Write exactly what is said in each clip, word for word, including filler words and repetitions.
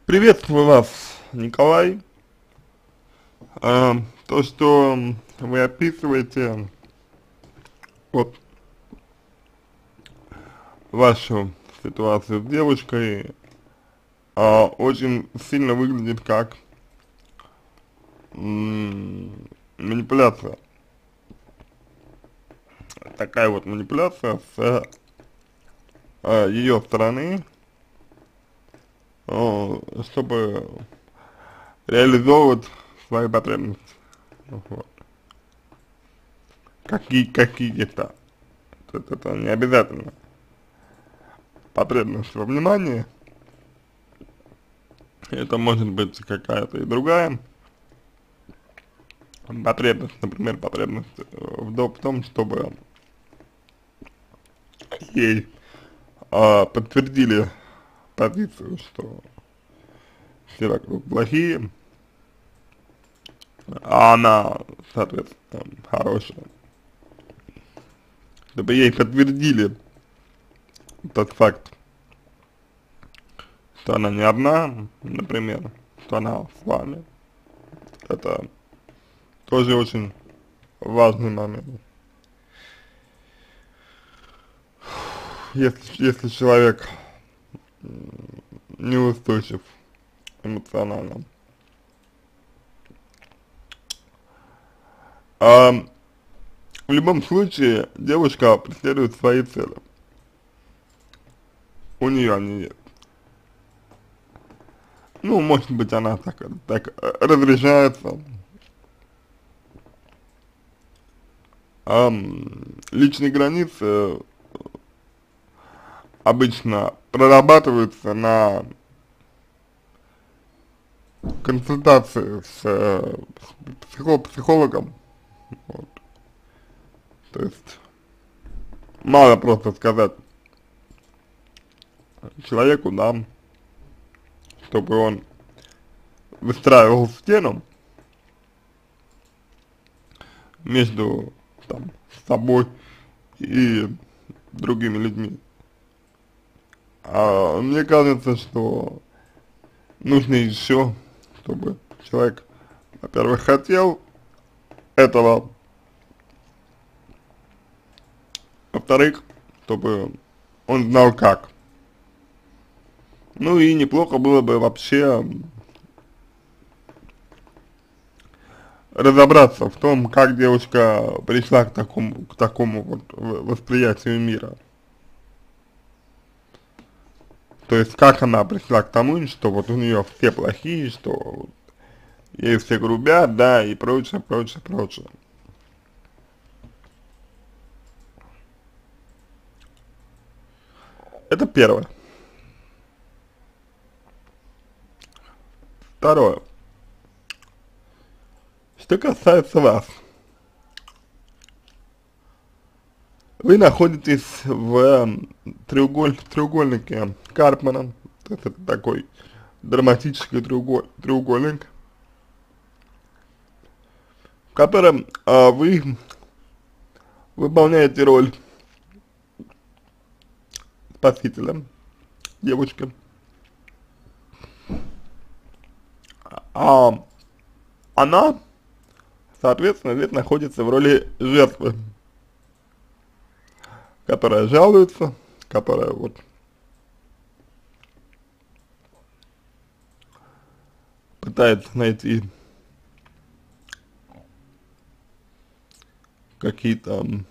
Приветствую вас, Николай. А, то, что вы описываете, вот вашу ситуацию с девушкой, а, очень сильно выглядит как м, манипуляция. Такая вот манипуляция с а, ее стороны, а, чтобы реализовывать свои потребности. Вот. Какие, какие-то. Это, это не обязательно потребность во внимании. Это может быть какая-то и другая потребность, например, потребность в, до- в том, чтобы ей а, подтвердили позицию, что все вокруг плохие, а она, соответственно, хорошая. Чтобы ей подтвердили тот факт, что она не одна, например, что она с вами. Это тоже очень важный момент. Если, если человек неустойчив эмоционально. А в любом случае девушка преследует свои цели. У нее они есть. Ну, может быть, она так, так э, разряжается. А личные границы обычно прорабатываются на консультации с, э, с психо психологом. Вот. То есть мало просто сказать человеку, да, чтобы он выстраивал стену между там собой и другими людьми. А мне кажется, что нужно еще, чтобы человек, во-первых, хотел этого, во-вторых, чтобы он знал как. Ну и неплохо было бы вообще разобраться в том, как девушка пришла к такому, к такому вот восприятию мира. То есть, как она пришла к тому, что вот у нее все плохие, что вот ей все грубят, да, и прочее, прочее, прочее. Это первое. Второе. Что касается вас, вы находитесь в эм, треуголь, треугольнике Карпмана, то есть это такой драматический треуголь, треугольник, в котором а, вы выполняете роль спасителя девочки, а она, соответственно, здесь находится в роли жертвы, которая жалуется, которая вот пытается найти какие-то м,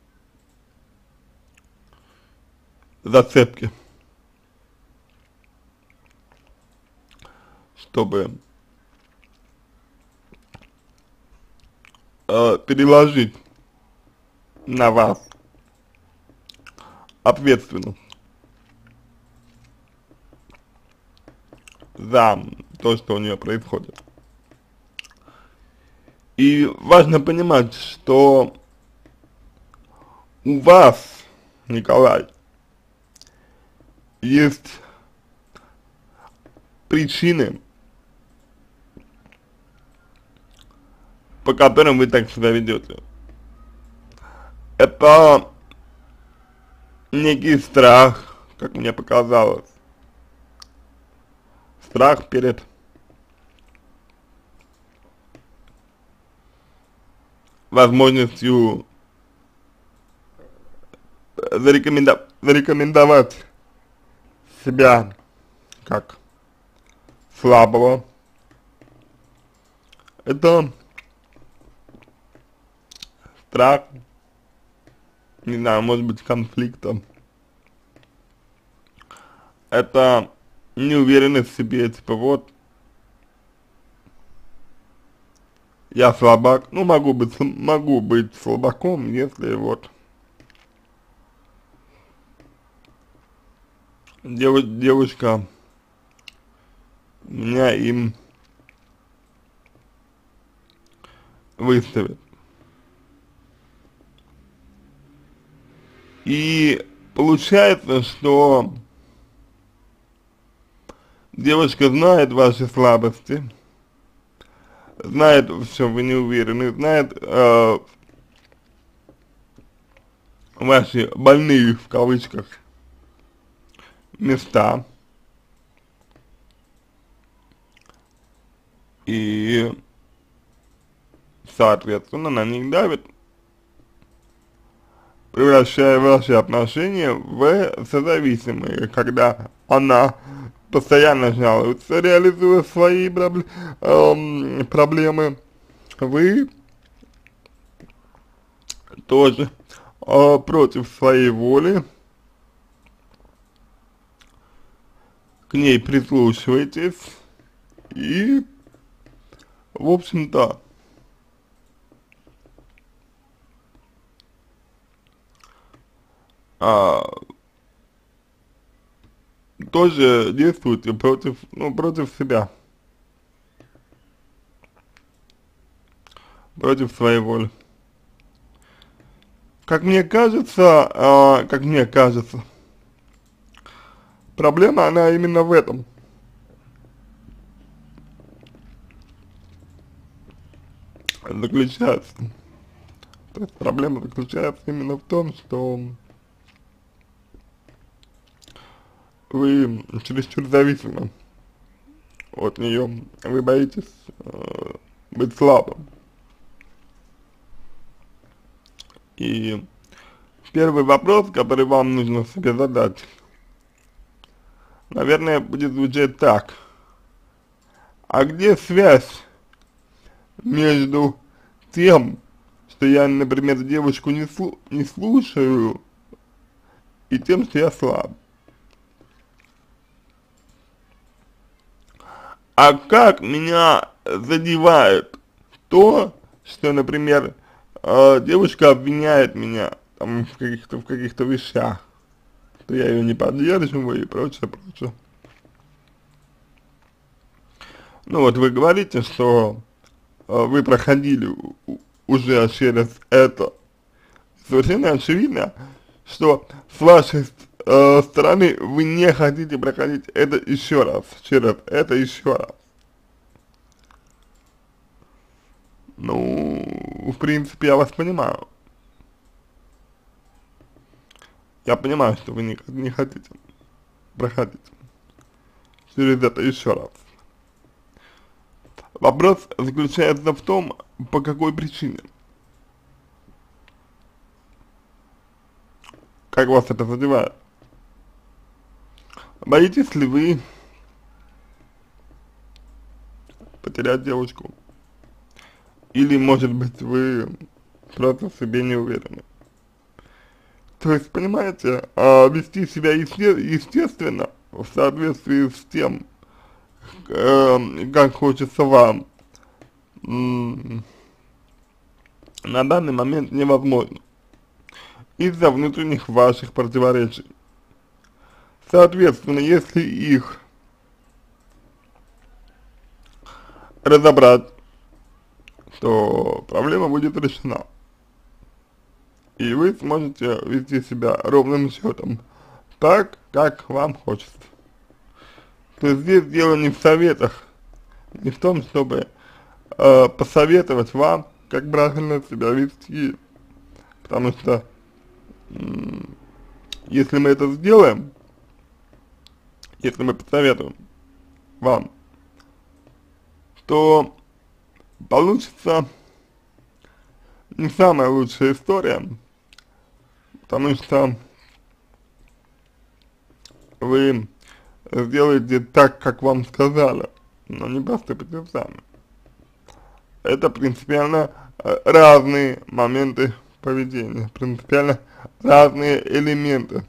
зацепки, чтобы э, переложить на вас ответственность за то, что у нее происходит. И важно понимать, что у вас, Николай, есть причины, по которым вы так себя ведете. Это некий страх, как мне показалось, страх перед возможностью зарекоменда зарекомендовать себя как слабого. Это страх, не знаю, может быть, конфликтом. Это неуверенность в себе, типа вот, я слабак, ну могу быть, могу быть слабаком, если вот дев, девушка меня им выставит. И получается, что девушка знает ваши слабости, знает, в чем вы не уверены, знает э, ваши больные, в кавычках, места. И, соответственно, на них давит, превращая ваши отношения в созависимые, когда она постоянно жалуется, реализуя свои проблемы, эм, проблемы, вы тоже э, против своей воли к ней прислушиваетесь и, в общем-то, а, тоже действуете против, ну, против себя, против своей воли. Как мне кажется, а, как мне кажется, проблема, она именно в этом. Заключается. То есть проблема заключается именно в том, что вы чересчур зависимы от нее, вы боитесь э, быть слабым. И первый вопрос, который вам нужно себе задать, наверное, будет звучать так: а где связь между тем, что я, например, девушку не, слу не слушаю, и тем, что я слаб? А как меня задевает то, что, например, э, девушка обвиняет меня там в каких-то в каких-то вещах, что я ее не поддерживаю и прочее, прочее. Ну вот вы говорите, что э, вы проходили у, уже через это. Совершенно очевидно, что с вашей э, стороны вы не хотите проходить это еще раз, через это еще раз. Ну, в принципе, я вас понимаю. Я понимаю, что вы не, не хотите проходить через это еще раз. Вопрос заключается в том, по какой причине. Как вас это задевает? Боитесь ли вы потерять девушку? Или, может быть, вы просто в себе не уверены? То есть, понимаете, а, вести себя есте естественно, в соответствии с тем, э, как хочется вам, на данный момент невозможно. Из-за внутренних ваших противоречий. Соответственно, если их разобрать, то проблема будет решена. И вы сможете вести себя ровным счетом так, как вам хочется. То есть здесь дело не в советах, не в том, чтобы э, посоветовать вам, как правильно себя вести. Потому что если мы это сделаем, если мы посоветуем, вам, то получится не самая лучшая история, потому что вы сделаете так, как вам сказали, но не поступите сами. Это принципиально э, разные моменты поведения, принципиально разные элементы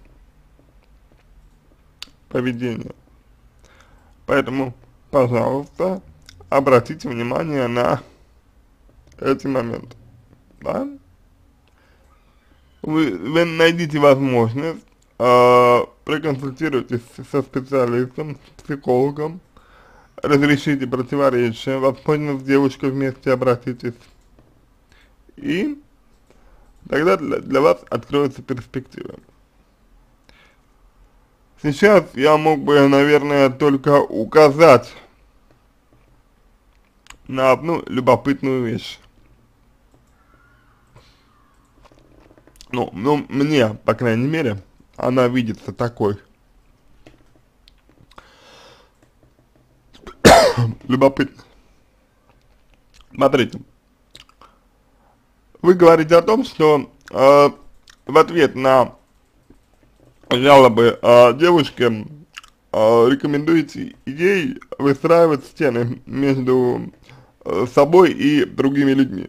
поведения. Поэтому, пожалуйста, обратите внимание на эти моменты, да? Вы, вы найдите возможность, э, проконсультируйтесь со специалистом, с психологом, разрешите противоречия, возможно, с девушкой вместе обратитесь, и тогда для, для вас откроются перспективы. Сейчас я мог бы, наверное, только указать на одну любопытную вещь. Ну, ну, мне, по крайней мере, она видится такой. Любопытно. Смотрите. Вы говорите о том, что э, в ответ на жалобы э, девушки э, рекомендуете ей выстраивать стены между э, собой и другими людьми.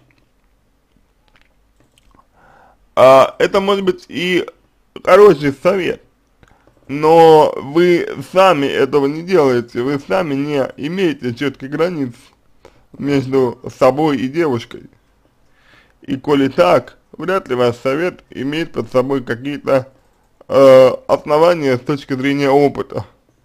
А, это может быть и хороший совет, но вы сами этого не делаете, вы сами не имеете четких границ между собой и девушкой. И коли так, вряд ли ваш совет имеет под собой какие-то э, основания с точки зрения опыта.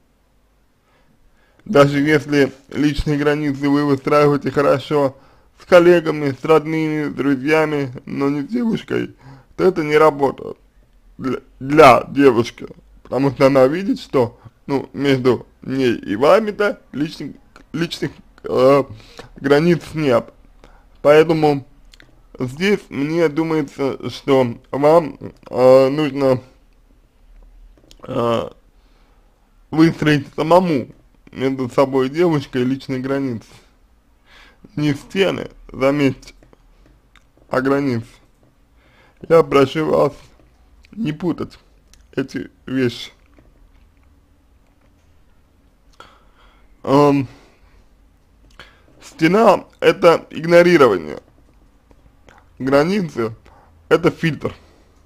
Даже если личные границы вы выстраиваете хорошо с коллегами, с родными, с друзьями, но не с девушкой, то это не работает для, для девушки, потому что она видит, что, ну, между ней и вами-то личных, личных э, границ нет. Поэтому здесь мне думается, что вам э, нужно э, выстроить самому между собой и девушкой личные границы. Не стены, заметьте, а границы. Я прошу вас не путать эти вещи. Эм, стена — это игнорирование. Границы — это фильтр.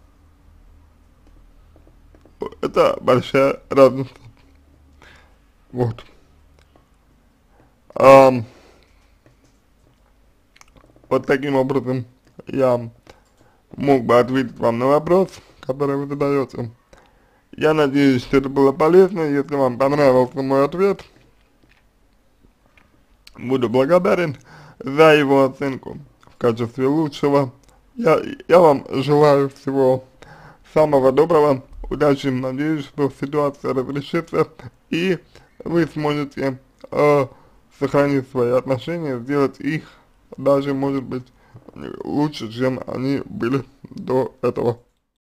Это большая разница. Вот. Эм, вот таким образом я мог бы ответить вам на вопрос, который вы задаете. Я надеюсь, что это было полезно. Если вам понравился мой ответ, буду благодарен за его оценку в качестве лучшего. Я, я вам желаю всего самого доброго, удачи, надеюсь, что ситуация разрешится и вы сможете э, сохранить свои отношения, сделать их даже, может быть, лучше, чем они были до этого.